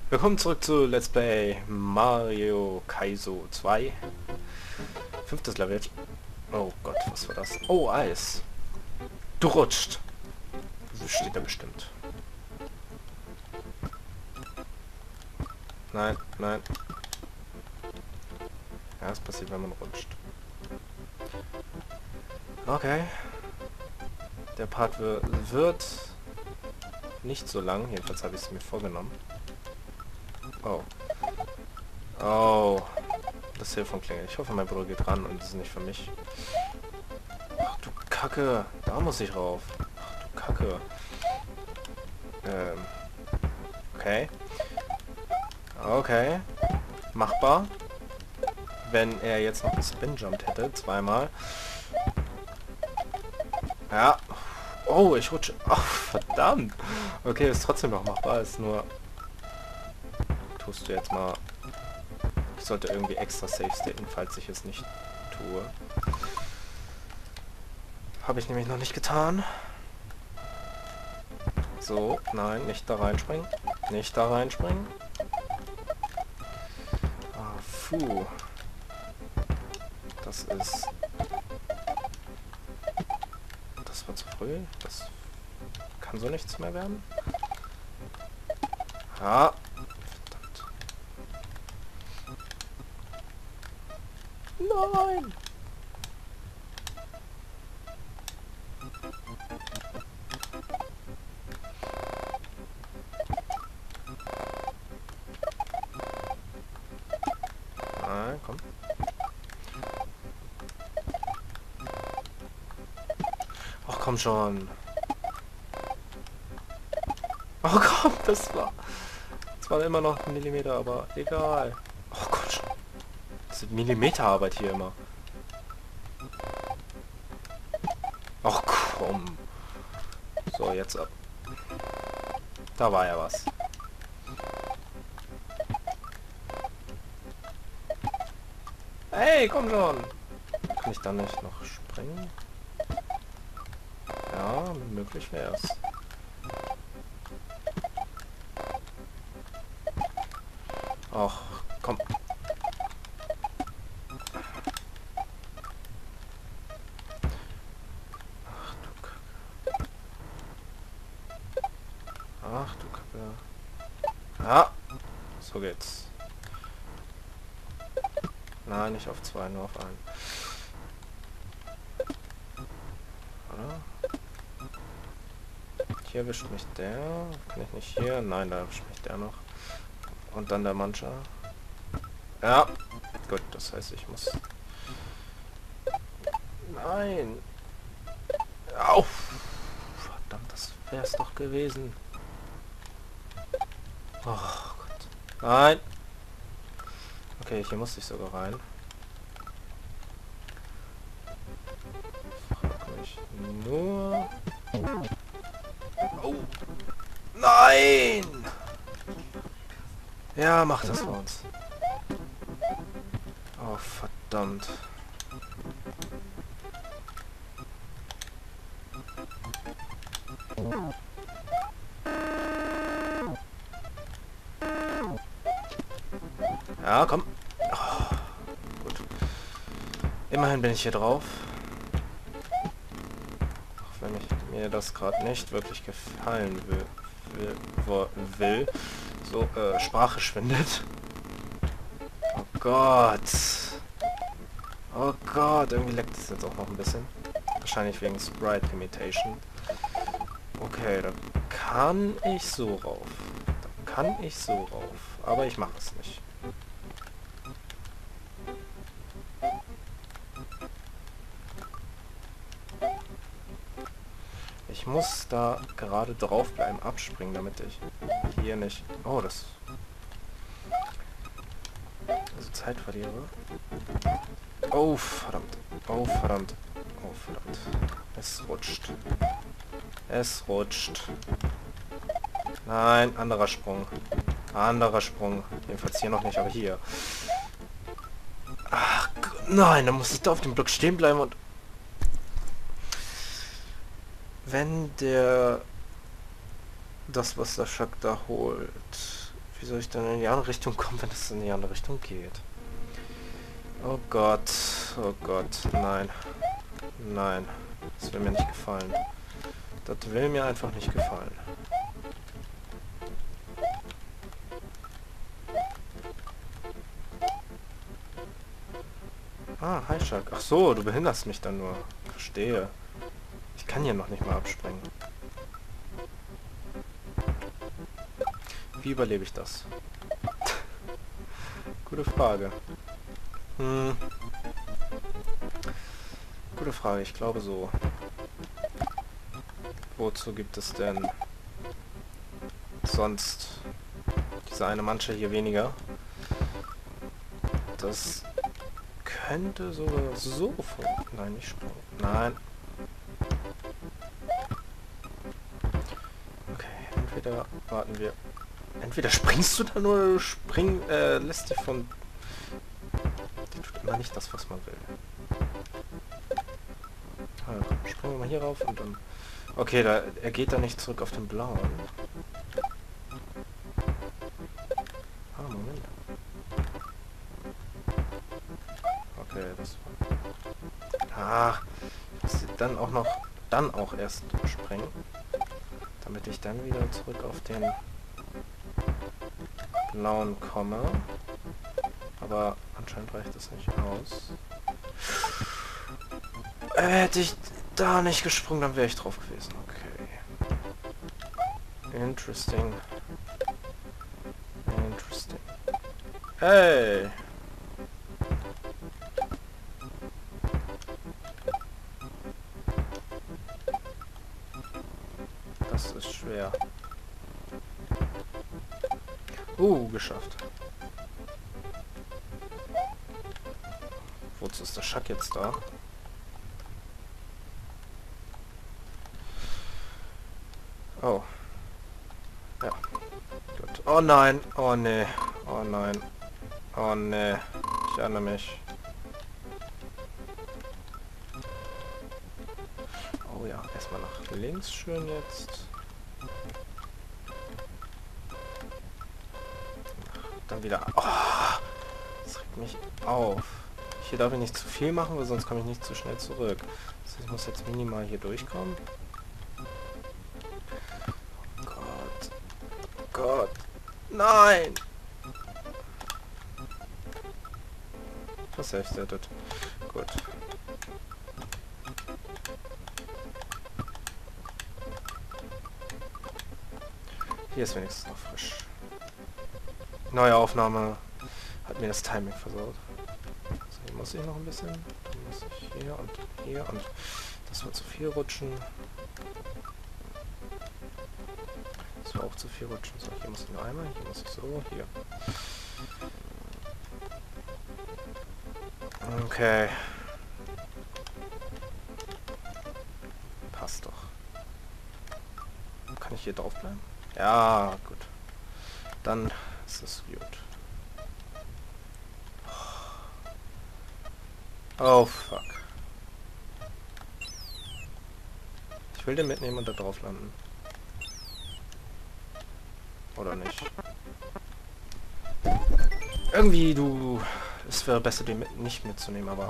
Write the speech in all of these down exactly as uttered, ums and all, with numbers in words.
Willkommen zurück zu Let's Play Mario Kaizo zwei. Fünftes Level. Oh Gott, was war das? Oh, Eis. Du rutscht. Das steht da bestimmt. Nein, nein. Ja, das passiert, wenn man rutscht. Okay. Der Part wird nicht so lang. Jedenfalls habe ich es mir vorgenommen. Oh. Oh. Das Telefon klingelt. Ich hoffe, mein Bruder geht ran und es ist nicht für mich. Ach du Kacke. Da muss ich rauf. Ach du Kacke. Ähm. Okay. Okay. Machbar. Wenn er jetzt noch gespin-jumpt hätte. Zweimal. Ja. Oh, ich rutsche. Ach, verdammt. Okay, ist trotzdem noch machbar. Ist nur... Tust du jetzt mal... Ich sollte irgendwie extra safe staten, falls ich es nicht tue. Habe ich nämlich noch nicht getan. So, nein, nicht da reinspringen. Nicht da reinspringen. Ah, puh. Das ist... Das war zu früh. Das kann so nichts mehr werden. Ja. Verdammt. Nein! Nein, komm. Ach komm schon. Oh komm, das war... Das war immer noch ein Millimeter, aber egal. Oh Gott schon. Das ist Millimeterarbeit hier immer. Ach komm. So, jetzt ab. Da war ja was. Hey, komm schon. Kann ich da nicht noch springen? Ja, möglich wäre es. Ach, komm. Ach du Kacke. Ach du Kacke. Ja, so geht's. Nein, nicht auf zwei, nur auf einen. Oder? Hier erwischt mich der. Kann ich nicht hier? Nein, da erwischt mich der noch. Und dann der Mancha. Ja. Gut, das heißt, ich muss... Nein. Au. Verdammt, das wäre es doch gewesen. Oh Gott. Nein. Okay, hier musste ich sogar rein. Frag mich nur... Oh. Nein! Ja, mach das für uns. Oh, verdammt. Ja, komm. Oh, gut. Immerhin bin ich hier drauf. Auch wenn ich mir das gerade nicht wirklich gefallen will. will, will. So, äh, Sprache schwindet. Oh Gott. Oh Gott, irgendwie leckt es jetzt auch noch ein bisschen. Wahrscheinlich wegen Sprite Limitation. Okay, da kann ich so rauf. Da kann ich so rauf. Aber ich mache es nicht. Ich muss da gerade drauf bleiben, abspringen, damit ich hier nicht... Oh, das... Also Zeit verliere. Oh, verdammt. Oh, verdammt. Oh, verdammt. Es rutscht. Es rutscht. Nein, anderer Sprung. Anderer Sprung. Jedenfalls hier noch nicht, aber hier. Ach, nein, dann muss ich da auf dem Block stehen bleiben und... Wenn der... das, was der Schack da holt, Wie soll ich dann in die andere Richtung kommen, wenn es in die andere Richtung geht? Oh Gott. Oh Gott. Nein. Nein. Das will mir nicht gefallen. Das will mir einfach nicht gefallen. Ah, hi Shark. Ach so, du behinderst mich dann nur. Verstehe. Ich kann hier noch nicht mal abspringen. Wie überlebe ich das? Gute Frage. Hm. Gute Frage, ich glaube so. Wozu gibt es denn sonst diese eine Manche hier weniger? Das könnte sogar so funktionieren. Nein, nicht springen. Nein. Okay, entweder warten wir. Entweder springst du dann oder du spring, äh, lässt dich von... Die tut immer nicht das, was man will. Also, springen wir mal hier rauf und dann... Okay, da, er geht da nicht zurück auf den blauen. Ah, Moment. Okay, das war... Ach, ich muss dann auch noch... Dann auch erst springen. Damit ich dann wieder zurück auf den blauen komme. Aber anscheinend reicht das nicht aus. Äh, hätte ich da nicht gesprungen, dann wäre ich drauf gewesen. Okay. Interesting. Interesting. Hey! Das ist schwer. Uh, geschafft. Wozu ist der Schack jetzt da? Oh. Ja. Gut. Oh nein. Oh nee. Oh nein. Oh nee. Ich erinnere mich. Oh ja. Erstmal nach links schön jetzt. Dann wieder... Oh, das regt mich auf. Hier darf ich nicht zu viel machen, weil sonst komme ich nicht zu schnell zurück. Das heißt, ich muss jetzt minimal hier durchkommen. Oh Gott. Oh Gott. Nein! Das selbstrettet. Gut. Hier ist wenigstens noch frisch. Neue Aufnahme hat mir das Timing versaut. So, hier muss ich noch ein bisschen. Dann muss ich hier und hier und das wird zu viel rutschen. Das war auch zu viel rutschen. So, hier muss ich nur einmal, hier muss ich so, hier. Okay. Passt doch. Kann ich hier drauf bleiben? Ja, gut. Dann ist es gut. Oh, fuck. Ich will den mitnehmen und da drauf landen. Oder nicht? Irgendwie, du... Es wäre besser, den mit nicht mitzunehmen, aber...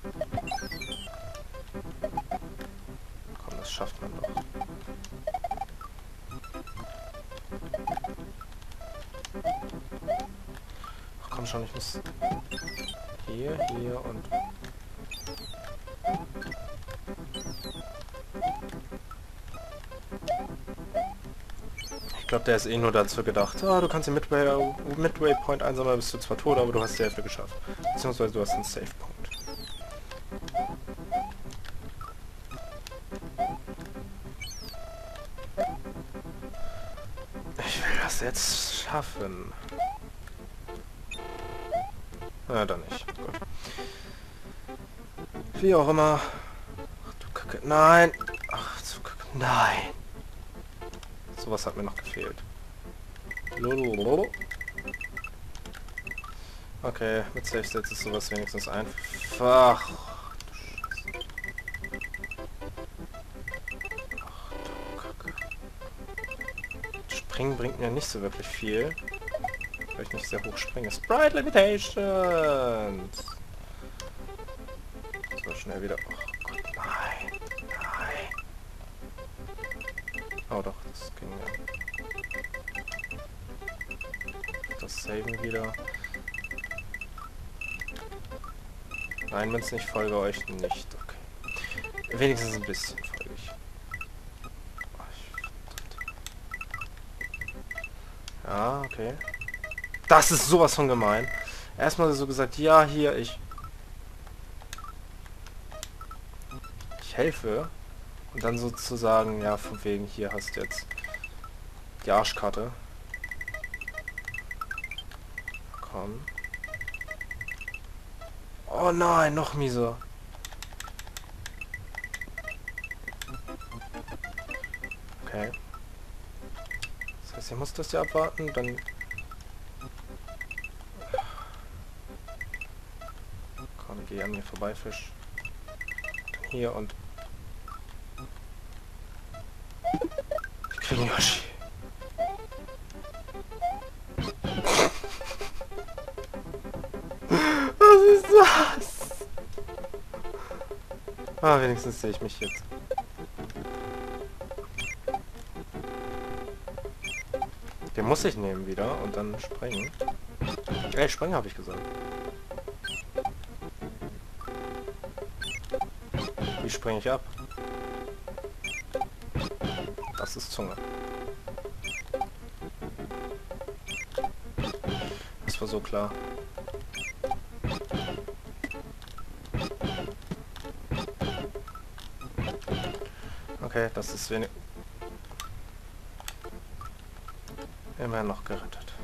Komm, das schafft man doch. Ach komm schon, ich muss... Hier, hier und... Ich glaube, der ist eh nur dazu gedacht. Ah, du kannst den Midway, Midway Point einsammeln, bist du zwar tot, aber du hast die Hälfte geschafft. Beziehungsweise du hast einen Save Punkt. Ich will das jetzt schaffen. Na, dann nicht. Gut. Wie auch immer. Ach du Kacke. Nein! Ach du Kacke. Nein! Sowas hat mir noch gefehlt. Lolololo. Okay, mit Safe States ist sowas wenigstens einfach. Ach du Kacke. Springen bringt mir nicht so wirklich viel. Weil ich nicht sehr hoch springe. Sprite Limitations! So, schnell wieder. Oh Gott, nein! Nein! Oh doch, das ging ja. Das Saven wieder. Nein, wenn es nicht folge euch nicht. Okay. Wenigstens ein bisschen folge ich. Oh, ich ja, okay. Das ist sowas von gemein. Erstmal so gesagt, ja, hier, ich... Ich helfe. Und dann sozusagen, ja, von wegen, hier hast du jetzt die Arschkarte. Komm. Oh nein, noch mieser. Okay. Das heißt, ihr müsst das ja abwarten, dann... Komm, geh an mir vorbei, Fisch. Hier und... Ich krieg ihn Yoshi. Was ist das? Ah, wenigstens sehe ich mich jetzt. Den muss ich nehmen wieder und dann sprengen. Ey, sprengen habe ich gesagt. Wie springe ich ab? Das ist Zunge. Das war so klar. Okay, das ist wenig... Immerhin noch gerettet.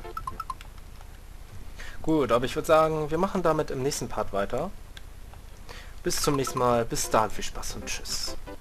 Gut, aber ich würde sagen, wir machen damit im nächsten Part weiter. Bis zum nächsten Mal. Bis dahin, viel Spaß und tschüss.